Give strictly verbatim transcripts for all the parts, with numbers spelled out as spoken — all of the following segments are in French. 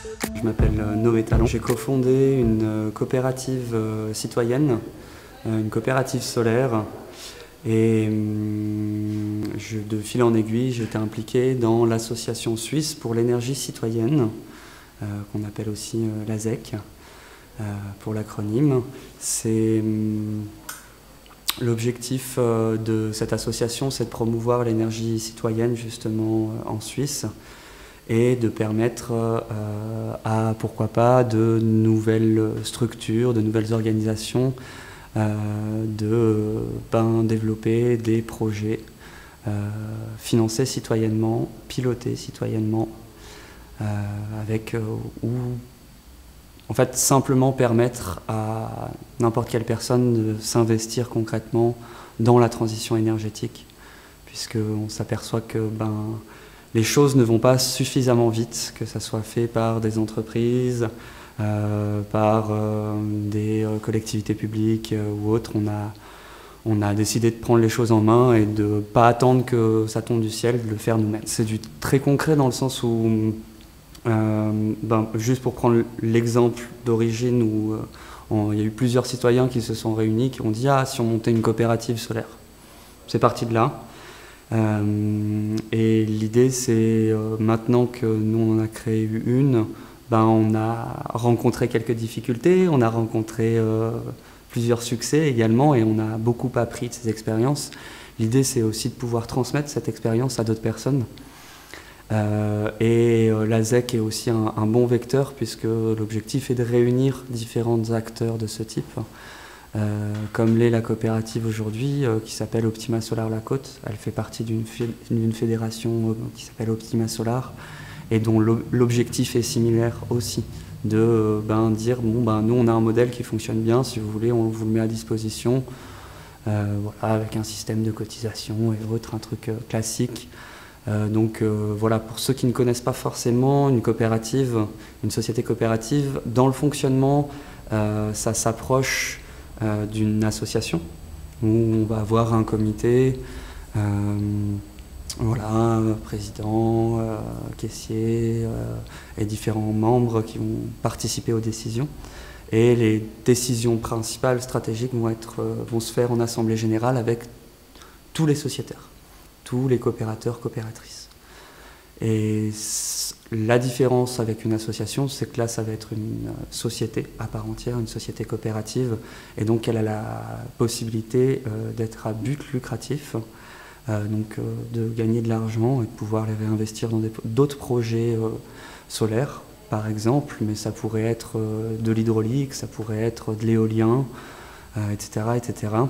Je m'appelle Noé Talon. J'ai cofondé une coopérative citoyenne, une coopérative solaire. Et je, de fil en aiguille, j'ai été impliqué dans l'association suisse pour l'énergie citoyenne, euh, qu'on appelle aussi euh, l'A S E C, euh, pour l'acronyme. C'est l'objectif euh, de cette association, c'est de promouvoir l'énergie citoyenne justement euh, en Suisse et de permettre euh, à, pourquoi pas, de nouvelles structures, de nouvelles organisations Euh, de euh, ben, développer des projets euh, financés citoyennement, pilotés citoyennement, euh, avec euh, ou en fait simplement permettre à n'importe quelle personne de s'investir concrètement dans la transition énergétique, puisqu'on s'aperçoit que ben, les choses ne vont pas suffisamment vite, que ça soit fait par des entreprises, Euh, par euh, des euh, collectivités publiques euh, ou autres. On a, on a décidé de prendre les choses en main et de ne pas attendre que ça tombe du ciel, de le faire nous-mêmes. C'est du très concret dans le sens où, euh, ben, juste pour prendre l'exemple d'origine, où euh, on, il y a eu plusieurs citoyens qui se sont réunis, qui ont dit « Ah, si on montait une coopérative solaire ». C'est parti de là. Euh, et l'idée, c'est euh, maintenant que nous, on en a créé une, Ben, on a rencontré quelques difficultés, on a rencontré euh, plusieurs succès également et on a beaucoup appris de ces expériences. L'idée, c'est aussi de pouvoir transmettre cette expérience à d'autres personnes. Euh, et euh, l'A S E C est aussi un, un bon vecteur puisque l'objectif est de réunir différents acteurs de ce type, euh, comme l'est la coopérative aujourd'hui euh, qui s'appelle Optima Solar La Côte. Elle fait partie d'une d'une fédération euh, qui s'appelle Optima Solar, et dont l'objectif est similaire aussi, de ben, dire bon, ben, nous on a un modèle qui fonctionne bien, si vous voulez on vous le met à disposition, euh, voilà, avec un système de cotisation et autres, un truc euh, classique. Euh, donc euh, voilà, pour ceux qui ne connaissent pas forcément une coopérative, une société coopérative, dans le fonctionnement, euh, ça s'approche euh, d'une association, où on va avoir un comité, euh, Voilà, président, euh, caissier euh, et différents membres qui vont participer aux décisions. Et les décisions principales, stratégiques, vont, être, euh, vont se faire en assemblée générale avec tous les sociétaires, tous les coopérateurs, coopératrices. Et la différence avec une association, c'est que là, ça va être une société à part entière, une société coopérative, et donc elle a la possibilité euh, d'être à but lucratif. Euh, donc euh, de gagner de l'argent et de pouvoir les réinvestir dans d'autres projets euh, solaires, par exemple, mais ça pourrait être euh, de l'hydraulique, ça pourrait être de l'éolien, euh, et cetera, et cetera.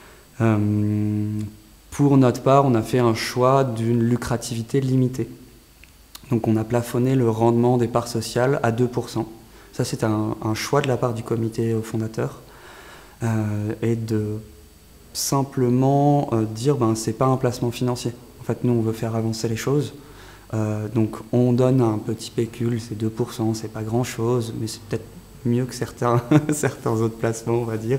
Euh, pour notre part, on a fait un choix d'une lucrativité limitée. Donc on a plafonné le rendement des parts sociales à deux pour cent. Ça, c'est un, un choix de la part du comité fondateur, euh, et de simplement euh, dire ben c'est pas un placement financier. En fait, nous on veut faire avancer les choses, euh, donc on donne un petit pécule, c'est deux pour cent, c'est pas grand chose, mais c'est peut-être mieux que certains certains autres placements, on va dire.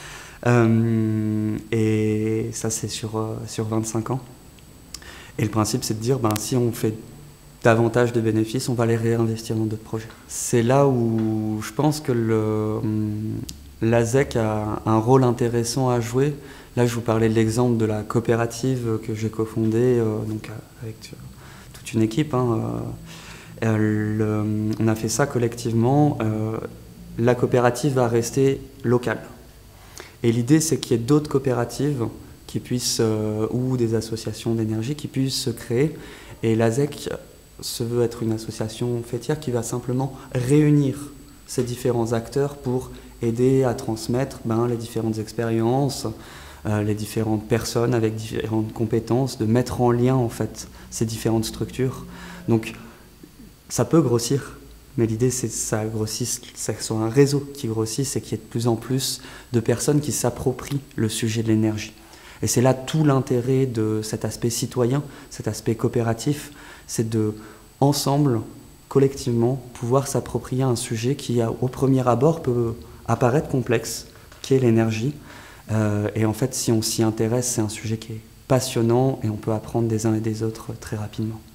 Euh, et ça c'est sur euh, sur vingt-cinq ans. Et le principe c'est de dire ben si on fait davantage de bénéfices, on va les réinvestir dans d'autres projets. C'est là où je pense que le l'A S E C a un rôle intéressant à jouer. Là, je vous parlais de l'exemple de la coopérative que j'ai cofondée, euh, donc avec euh, toute une équipe. Hein, euh, le, on a fait ça collectivement. Euh, la coopérative va rester locale. Et l'idée, c'est qu'il y ait d'autres coopératives qui puissent, euh, ou des associations d'énergie qui puissent se créer. Et l'A S E C se veut être une association fêtière qui va simplement réunir ces différents acteurs pour aider à transmettre ben, les différentes expériences, euh, les différentes personnes avec différentes compétences, de mettre en lien en fait ces différentes structures. Donc ça peut grossir, mais l'idée c'est que ça grossisse, que ce soit un réseau qui grossisse et qu'il y ait de plus en plus de personnes qui s'approprient le sujet de l'énergie. Et c'est là tout l'intérêt de cet aspect citoyen, cet aspect coopératif, c'est de, ensemble, collectivement, pouvoir s'approprier un sujet qui, au premier abord, peut apparaître complexe, qui est l'énergie. Euh, et en fait, si on s'y intéresse, c'est un sujet qui est passionnant et on peut apprendre des uns et des autres très rapidement.